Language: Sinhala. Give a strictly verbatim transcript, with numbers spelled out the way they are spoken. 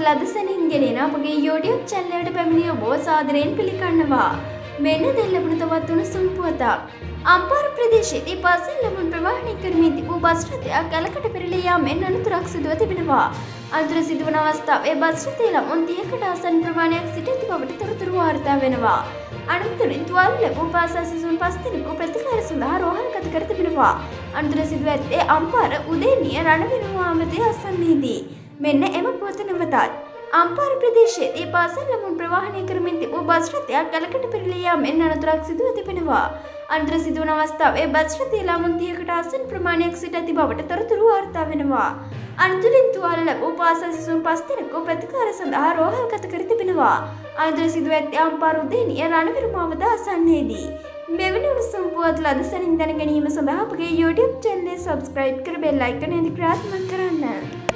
ලද සැනින් ගෙනෙන අපගේ YouTube channel එකට පැමිණිය ඔබ සාදරයෙන් පිළිගන්නවා. මෙන්න දැන් ලැබුණු තවත් උණුසුම් පුවතක්. අම්පාර ප්‍රදේශයේදී පාසල් ළමුන් ප්‍රවාහනය කරමින් තිබූ බස් රථයක් ගලකට පෙරළී යාමෙන් අනතුරක් සිදුව තිබෙනවා. අනතුර සිදුවන අවස්ථාවේ බස් රථයේ ළමුන් තිහකට ආසන්න ප්‍රමාණයක් සිට ඇති බවට තොරතුරු වාර්තා වෙනවා. අනතුරින් තුවාල ලැබූ පාසල් සිසුන් පස් දෙනෙකු ප්‍රතිකාර සඳහා රෝහල්ගත කර තිබෙනවා. අනතුර සිදුව ඇත්තේ අම්පාර උදේනිය රණවිරුව ආමතේ අසන්නේදී. මෙන්න එම පුවත නැවතත්. අම්පාර ප්‍රදේශයේදී පාසල් ළමුන් ප්‍රවාහනය කරමින් තිබූ බස් රථයක් ගලකට පෙරළී යාමෙන් අනතුරක් සිදුව තිබෙනවා. අනතුර සිදුවන අවස්ථාවේ බස් රථයේ ළමුන් තිහකට ආසන්න ප්‍රමාණයක් සිට ඇති බවට තොරතුරු වාර්තා වෙනවා. අනතුරින් තුවාල ලැබූ පාසල් සිසුන් පස් දෙනෙකු ප්‍රතිකාර සඳහා රෝහල්ගත කර තිබෙනවා. අනතුර සිදුව ඇත්තේ අම්පාර උදේනිය රණවිරුව ආමත අසන්නේදී. මෙවැනි උණුසුම් පුවත් ලද සැනින් දැන ගැනීම සඳහා අපගේ YouTube channel එක subscribe කර bell icon එක ක්‍රියාත්මක කරන්න.